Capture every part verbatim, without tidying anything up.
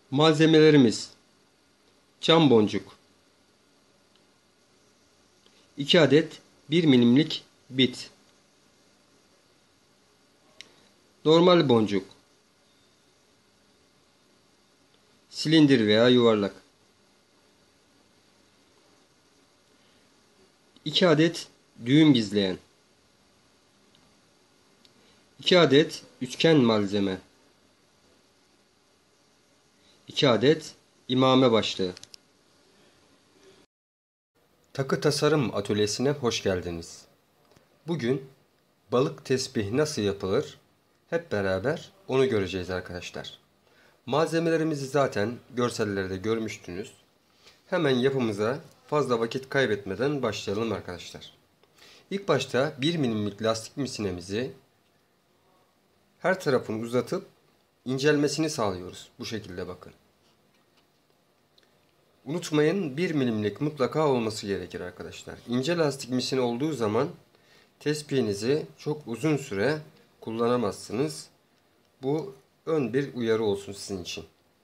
Malzemelerimiz: cam boncuk, iki adet bir milimlik bit, normal boncuk, silindir veya yuvarlak, iki adet düğüm gizleyen, iki adet üçgen malzeme, iki adet imame başlığı. Takı tasarım atölyesine hoş geldiniz. Bugün balık tesbih nasıl yapılır? Hep beraber onu göreceğiz arkadaşlar. Malzemelerimizi zaten görsellerde görmüştünüz. Hemen yapımıza fazla vakit kaybetmeden başlayalım arkadaşlar. İlk başta bir milimlik lastik misinemizi her tarafını uzatıp incelmesini sağlıyoruz. Bu şekilde bakın. Unutmayın, bir milimlik mutlaka olması gerekir arkadaşlar. İnce lastik misine olduğu zaman tespihinizi çok uzun süre kullanamazsınız. Bu ön bir uyarı olsun sizin için.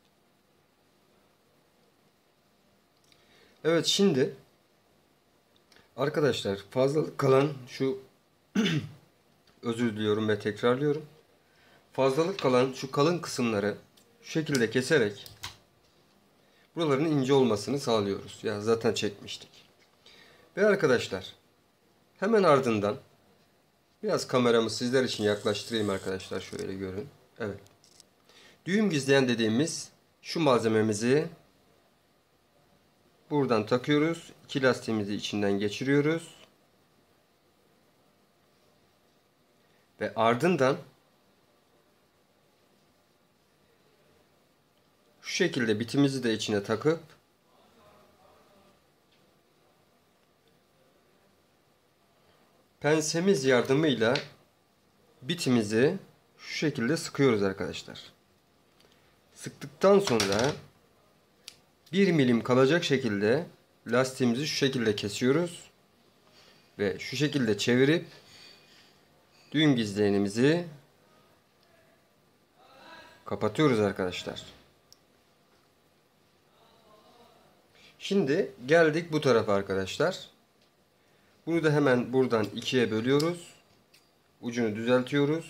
Evet, şimdi arkadaşlar fazlalık kalan şu özür diliyorum ve tekrarlıyorum. Fazlalık kalan şu kalın kısımları şu şekilde keserek buraların ince olmasını sağlıyoruz. Ya zaten çekmiştik. Ve arkadaşlar hemen ardından biraz kameramı sizler için yaklaştırayım arkadaşlar, şöyle görün. Evet. Düğüm gizleyen dediğimiz şu malzememizi buradan takıyoruz. İki lastiğimizi içinden geçiriyoruz. Ve ardından şu şekilde bitimizi de içine takıp pensemiz yardımıyla bitimizi şu şekilde sıkıyoruz arkadaşlar. Sıktıktan sonra bir milim kalacak şekilde lastiğimizi şu şekilde kesiyoruz. Ve şu şekilde çevirip düğüm gizleyenimizi kapatıyoruz arkadaşlar. Şimdi geldik bu tarafa arkadaşlar. Bunu da hemen buradan ikiye bölüyoruz. Ucunu düzeltiyoruz.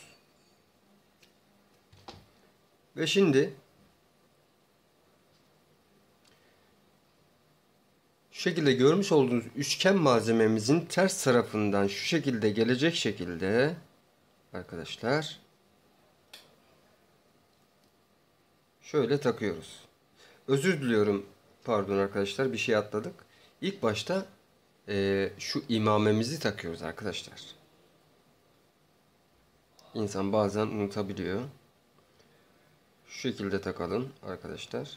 Ve şimdi şu şekilde görmüş olduğunuz üçgen malzememizin ters tarafından şu şekilde gelecek şekilde arkadaşlar şöyle takıyoruz. Özür diliyorum, pardon arkadaşlar, bir şey atladık. İlk başta e, şu imamemizi takıyoruz arkadaşlar. İnsan bazen unutabiliyor. Şu şekilde takalım arkadaşlar.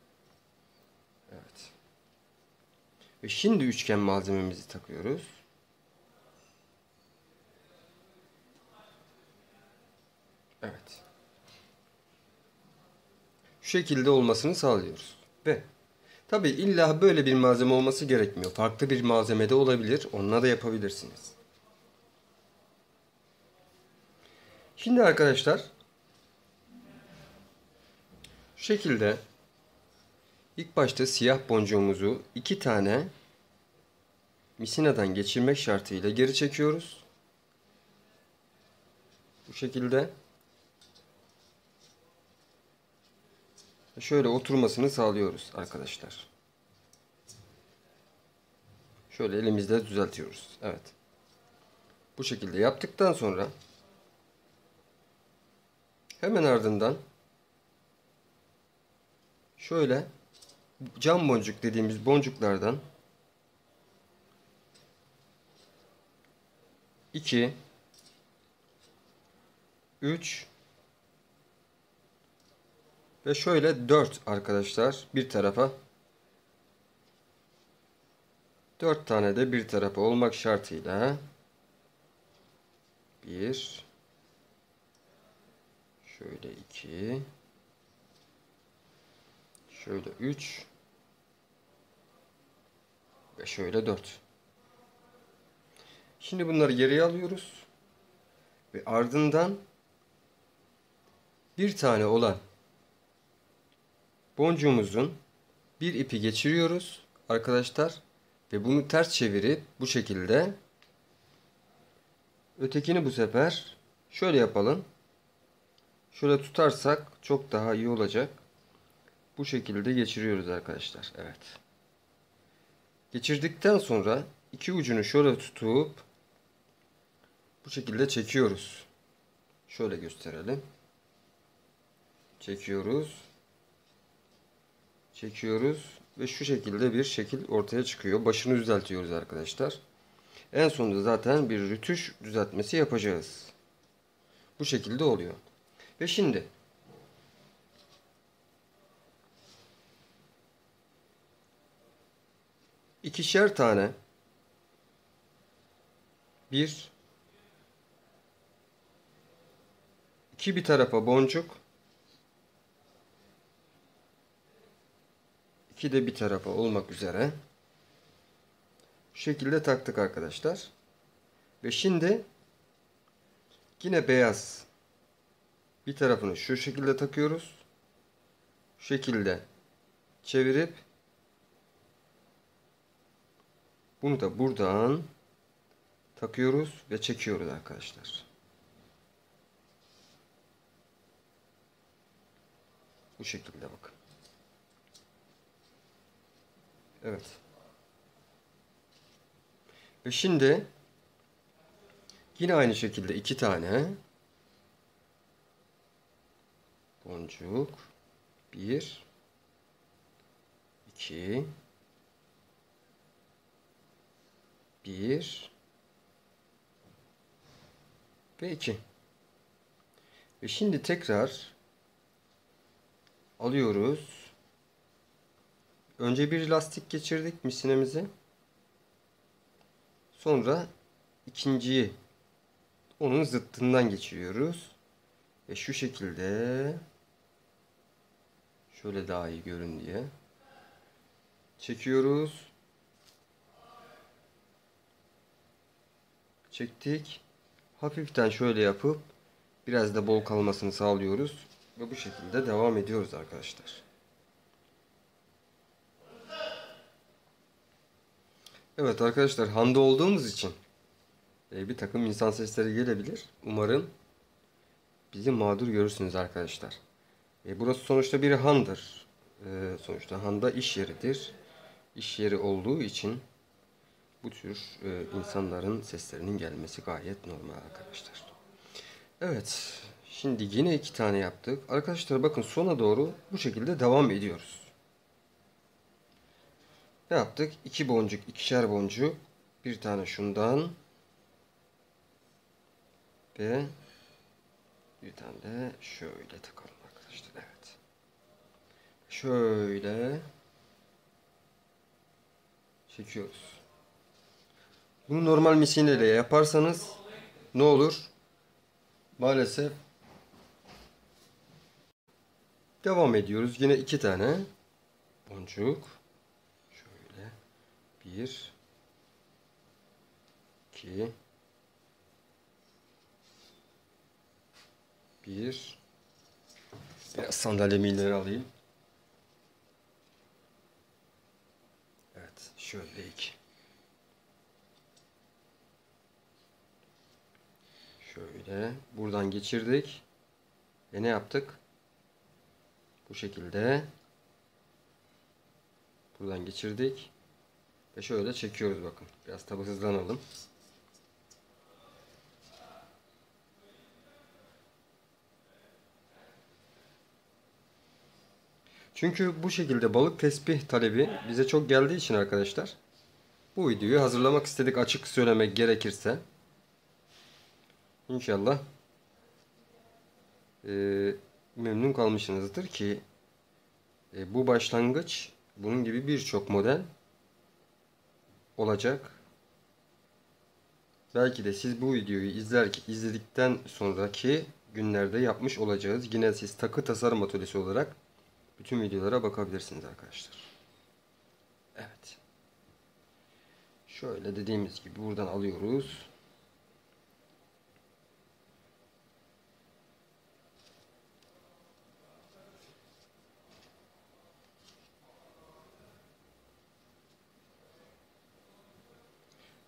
Evet. Ve şimdi üçgen malzememizi takıyoruz. Evet. Şu şekilde olmasını sağlıyoruz. Ve tabi illa böyle bir malzeme olması gerekmiyor. Farklı bir malzeme de olabilir. Onunla da yapabilirsiniz. Şimdi arkadaşlar şu şekilde ilk başta siyah boncuğumuzu iki tane misinadan geçirmek şartıyla geri çekiyoruz. Bu şekilde. Şöyle oturmasını sağlıyoruz arkadaşlar. Şöyle elimizle düzeltiyoruz. Evet. Bu şekilde yaptıktan sonra hemen ardından şöyle cam boncuk dediğimiz boncuklardan iki, üç ve şöyle dört arkadaşlar bir tarafa, dört tane de bir tarafa olmak şartıyla bir, şöyle iki, şöyle üç ve şöyle dört. Şimdi bunları geriye alıyoruz ve ardından bir tane olan boncuğumuzun bir ipi geçiriyoruz arkadaşlar ve bunu ters çevirip bu şekilde, ötekini bu sefer şöyle yapalım. Şöyle tutarsak çok daha iyi olacak. Bu şekilde geçiriyoruz arkadaşlar. Evet. Geçirdikten sonra iki ucunu şöyle tutup bu şekilde çekiyoruz. Şöyle gösterelim. Çekiyoruz. Çekiyoruz ve şu şekilde bir şekil ortaya çıkıyor. Başını düzeltiyoruz arkadaşlar. En sonunda zaten bir rütüş düzeltmesi yapacağız. Bu şekilde oluyor. Ve şimdi ikişer tane bir iki bir tarafa boncuk, iki de bir tarafa olmak üzere bu şekilde taktık arkadaşlar. Ve şimdi yine beyaz bir tarafını şu şekilde takıyoruz. Şu şekilde çevirip bunu da buradan takıyoruz ve çekiyoruz arkadaşlar. Bu şekilde bakın. Evet. Ve şimdi yine aynı şekilde iki tane boncuk, bir, iki, bir ve iki. Ve şimdi tekrar alıyoruz. Önce bir lastik geçirdik misinemizi. Sonra ikinciyi onun zıttından geçiriyoruz. Ve şu şekilde, şöyle daha iyi görün diye çekiyoruz. Çektik. Hafiften şöyle yapıp biraz da bol kalmasını sağlıyoruz. Ve bu şekilde devam ediyoruz arkadaşlar. Evet arkadaşlar, handa olduğumuz için e, bir takım insan sesleri gelebilir. Umarım bizi mağdur görürsünüz arkadaşlar. E, burası sonuçta bir handır. E, sonuçta handa iş yeridir. İş yeri olduğu için bu tür e, insanların seslerinin gelmesi gayet normal arkadaşlar. Evet. Şimdi yine iki tane yaptık. Arkadaşlar bakın, sona doğru bu şekilde devam ediyoruz. Ne yaptık? İki boncuk, ikişer boncuk. Bir tane şundan. Ve bir tane de şöyle takalım arkadaşlar. Evet. Şöyle çekiyoruz. Bunu normal misineyle yaparsanız ne olur? Maalesef devam ediyoruz. Yine iki tane boncuk. Şöyle bir, iki, bir. Biraz sandalyemi ileri alayım. Evet, şöyle iki. Şöyle buradan geçirdik. Ve ne yaptık? Bu şekilde buradan geçirdik. Ve şöyle çekiyoruz bakın. Biraz tabi hızlanalım. Çünkü bu şekilde balık tesbih talebi bize çok geldiği için arkadaşlar, bu videoyu hazırlamak istedik, açık söylemek gerekirse. İnşallah e, memnun kalmışsınızdır ki e, bu başlangıç, bunun gibi birçok model olacak. Belki de siz bu videoyu izler, izledikten sonraki günlerde yapmış olacağız. Yine siz takı tasarım atölyesi olarak bütün videolara bakabilirsiniz arkadaşlar. Evet. Şöyle dediğimiz gibi buradan alıyoruz.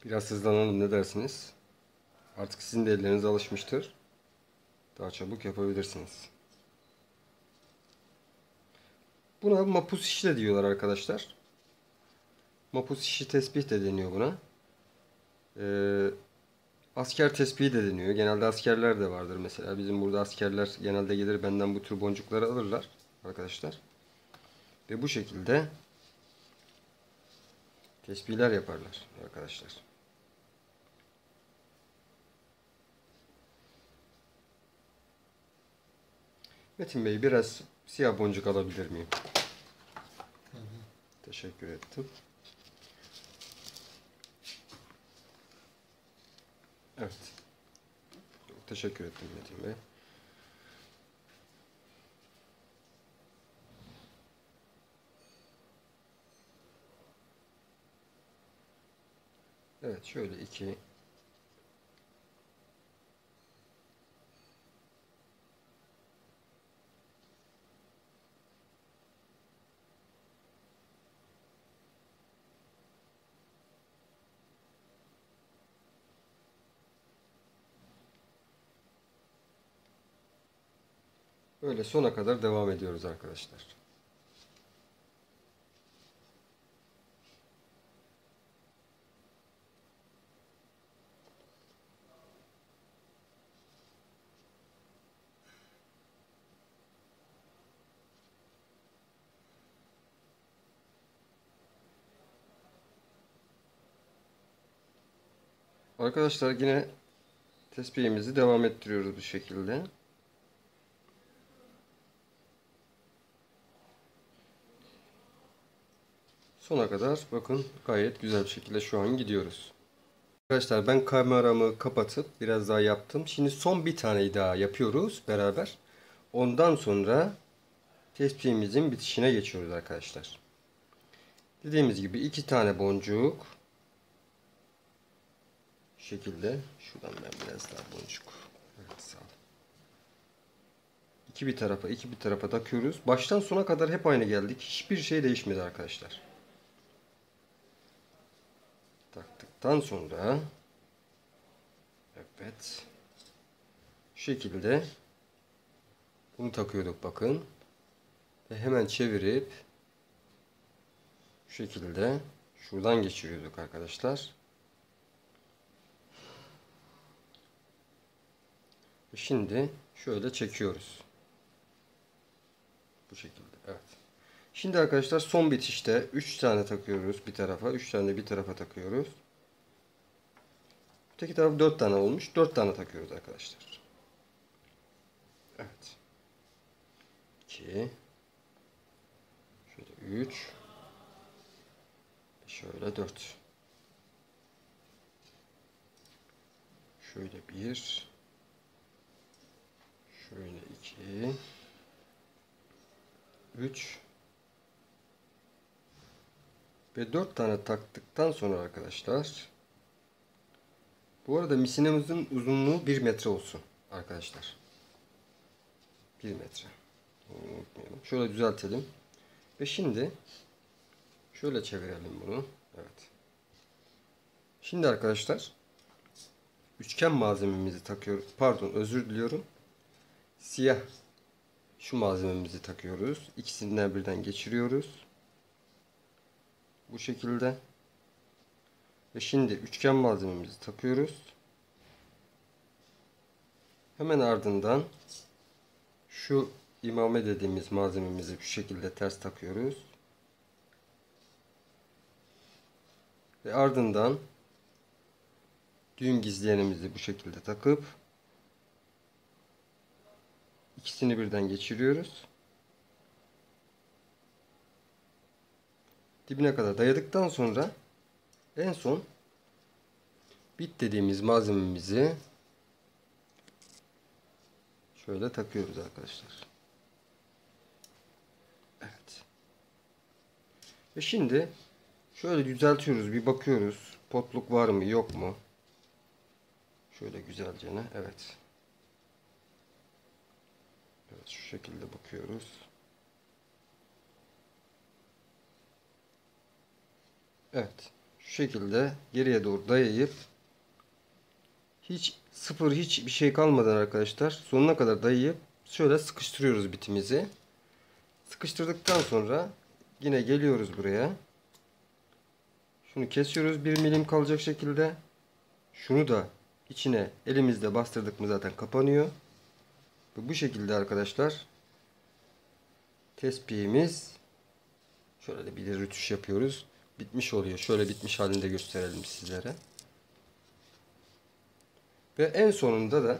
Biraz hızlanalım, ne dersiniz? Artık sizin de elleriniz alışmıştır. Daha çabuk yapabilirsiniz. Buna mapus işi de diyorlar arkadaşlar. Mapus işi tesbih de deniyor buna. Ee, asker tesbihi de deniyor. Genelde askerler de vardır mesela. Bizim burada askerler genelde gelir benden bu tür boncukları alırlar arkadaşlar. Ve bu şekilde tesbihler yaparlar arkadaşlar. Metin Bey, biraz siyah boncuk alabilir miyim? Hı hı. Teşekkür ettim. Evet. Çok teşekkür ettim Metin Bey. Evet, şöyle iki. Böyle sona kadar devam ediyoruz arkadaşlar. Arkadaşlar yine tespihimizi devam ettiriyoruz bu şekilde. Sona kadar bakın, gayet güzel bir şekilde şu an gidiyoruz. Arkadaşlar ben kameramı kapatıp biraz daha yaptım. Şimdi son bir tane daha yapıyoruz beraber. Ondan sonra tespihimizin bitişine geçiyoruz arkadaşlar. Dediğimiz gibi iki tane boncuk. Şu şekilde. Şuradan ben biraz daha boncuk. Evet, sağ ol. İki bir tarafa, iki bir tarafa takıyoruz. Baştan sona kadar hep aynı geldik. Hiçbir şey değişmedi arkadaşlar. Taktıktan sonra evet, şu şekilde bunu takıyorduk bakın. Ve hemen çevirip şu şekilde şuradan geçiriyorduk arkadaşlar. Ve şimdi şöyle çekiyoruz. Bu şekilde. Evet. Şimdi arkadaşlar son bitişte üç tane takıyoruz bir tarafa. üç tane de bir tarafa takıyoruz. Öteki taraf dört tane olmuş. dört tane takıyoruz arkadaşlar. Evet. iki. Şöyle üç. Şöyle dört. Şöyle bir. Şöyle iki. üç. Ve dört tane taktıktan sonra arkadaşlar, bu arada misinamızın uzunluğu bir metre olsun arkadaşlar. bir metre. Unutmayalım. Şöyle düzeltelim. Ve şimdi şöyle çevirelim bunu. Evet. Şimdi arkadaşlar üçgen malzememizi takıyoruz. Pardon, özür diliyorum. Siyah şu malzememizi takıyoruz. İkisinden birden geçiriyoruz. Bu şekilde. Ve şimdi üçgen malzememizi takıyoruz. Hemen ardından şu imame dediğimiz malzememizi bu şekilde ters takıyoruz. Ve ardından düğüm gizleyenimizi bu şekilde takıp ikisini birden geçiriyoruz. Dibine kadar dayadıktan sonra en son bit dediğimiz malzememizi şöyle takıyoruz arkadaşlar. Evet. Ve şimdi şöyle düzeltiyoruz, bir bakıyoruz. Potluk var mı yok mu? Şöyle güzelce ne? Evet. Evet, şu şekilde bakıyoruz. Evet. şu şekilde geriye doğru dayayıp hiç sıfır hiçbir şey kalmadan arkadaşlar sonuna kadar dayayıp şöyle sıkıştırıyoruz bitimizi. Sıkıştırdıktan sonra yine geliyoruz buraya. Şunu kesiyoruz bir milim kalacak şekilde. Şunu da içine elimizle bastırdık mı zaten kapanıyor. Ve bu şekilde arkadaşlar tespihimiz, şöyle de bir de rütüş yapıyoruz, bitmiş oluyor. Şöyle bitmiş halinde gösterelim sizlere. Ve en sonunda da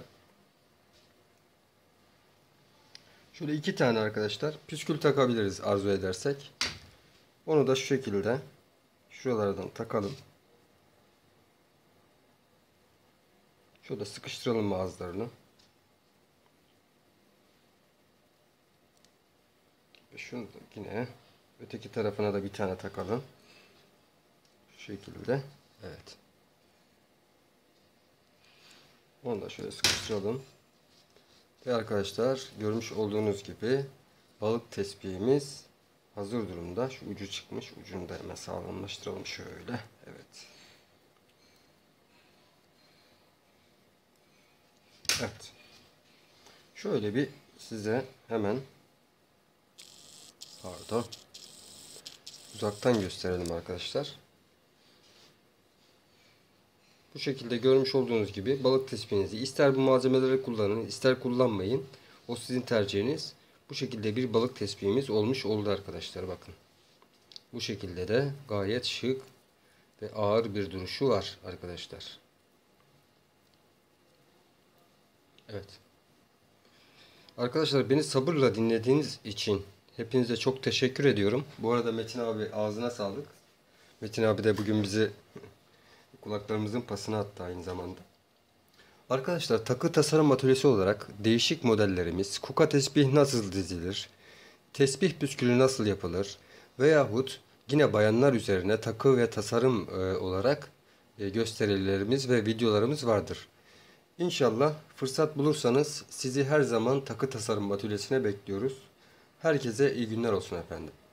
şöyle iki tane arkadaşlar püskül takabiliriz arzu edersek. Onu da şu şekilde şuralardan takalım. Şöyle sıkıştıralım ağızlarını. Ve şunu da yine öteki tarafına da bir tane takalım. Şu şekilde. Evet. Onu da şöyle sıkıştıralım. Ve arkadaşlar görmüş olduğunuz gibi balık tespihimiz hazır durumda. Şu ucu çıkmış. Ucunu da hemen sağlamlaştıralım şöyle. Evet. Evet. Şöyle bir size hemen pardon uzaktan gösterelim arkadaşlar. Bu şekilde görmüş olduğunuz gibi balık tespihinizi ister bu malzemeleri kullanın, ister kullanmayın. O sizin tercihiniz. Bu şekilde bir balık tespihimiz olmuş oldu arkadaşlar, bakın. Bu şekilde de gayet şık ve ağır bir duruşu var arkadaşlar. Evet. Arkadaşlar beni sabırla dinlediğiniz için hepinize çok teşekkür ediyorum. Bu arada Metin abi ağzına sağlık. Metin abi de bugün bizi kulaklarımızın pasını attı aynı zamanda. Arkadaşlar takı tasarım atölyesi olarak değişik modellerimiz, kuka tesbih nasıl dizilir, tesbih püskülü nasıl yapılır veyahut yine bayanlar üzerine takı ve tasarım e, olarak e, gösterilerimiz ve videolarımız vardır. İnşallah fırsat bulursanız sizi her zaman takı tasarım atölyesine bekliyoruz. Herkese iyi günler olsun efendim.